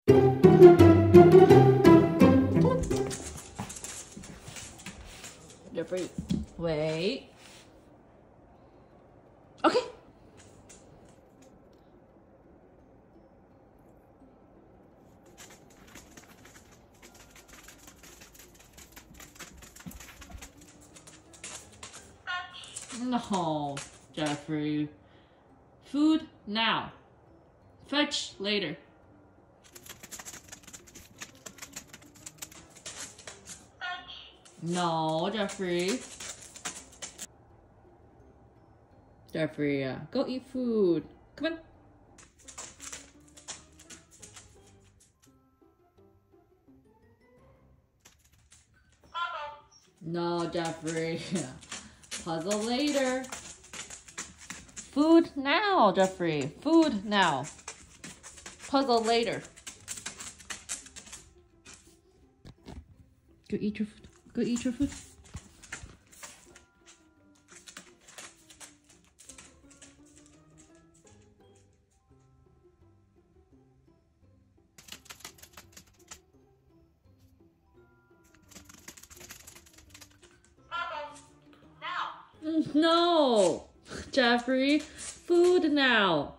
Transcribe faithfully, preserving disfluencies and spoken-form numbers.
Jeffrey, wait. Okay. No, Jeffrey. Food now. Fetch later. No, Jeffrey. Jeffrey, uh, go eat food. Come on. No, Jeffrey. Puzzle later. Food now, Jeffrey. Food now. Puzzle later. Go eat your food. Go eat your food. No, Jeffrey, food now.